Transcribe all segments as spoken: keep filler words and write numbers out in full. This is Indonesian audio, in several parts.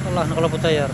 Wala, nakalapot tayar.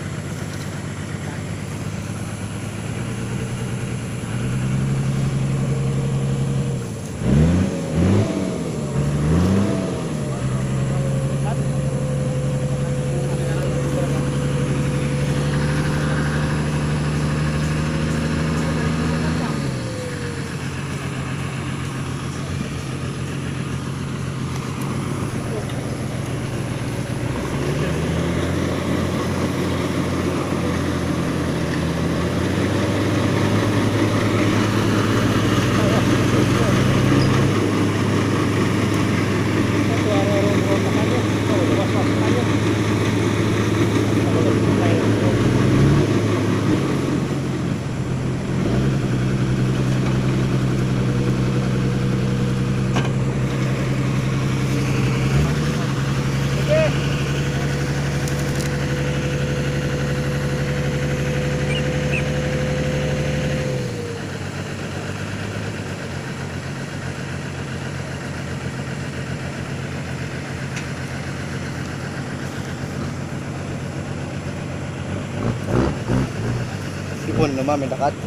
Ibon naman may dakat.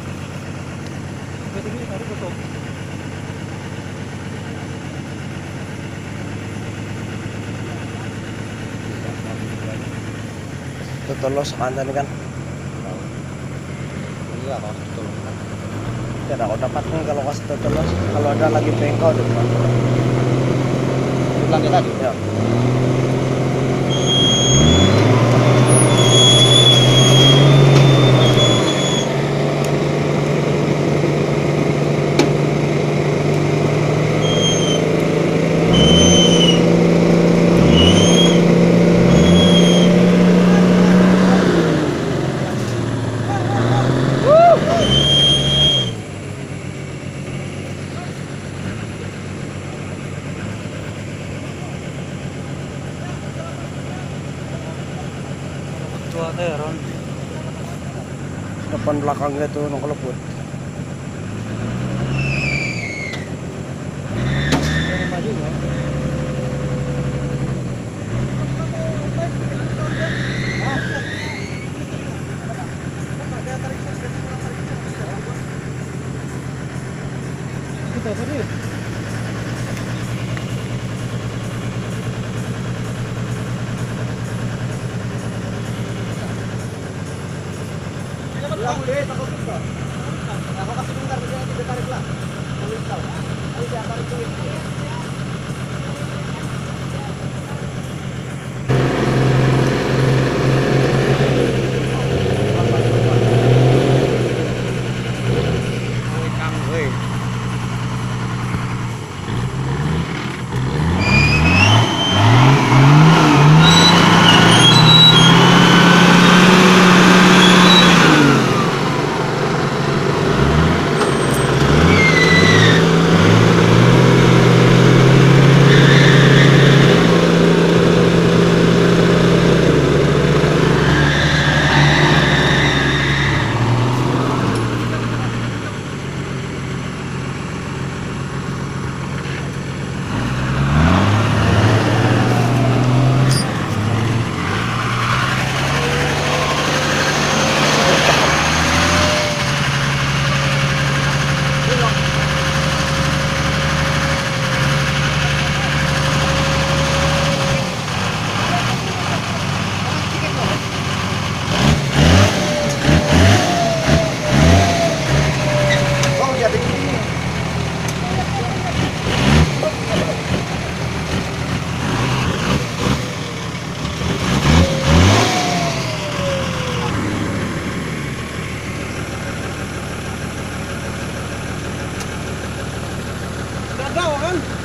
Tutulos sa kanta ni kan. Iya ako tutulos. Kaya ako dapat nih kalau kasih tutulos. Kalau ada lagi bengkau di depan. Bilang kita ya. Tua tayaran. Depan belakangnya tuh nong kelebut. Kita tadi. Lah boleh takut juga. Aku kasih bentar dia nanti ditarik lah. Kalau tahu. Ayo saya tarik duit. Gagawa kan?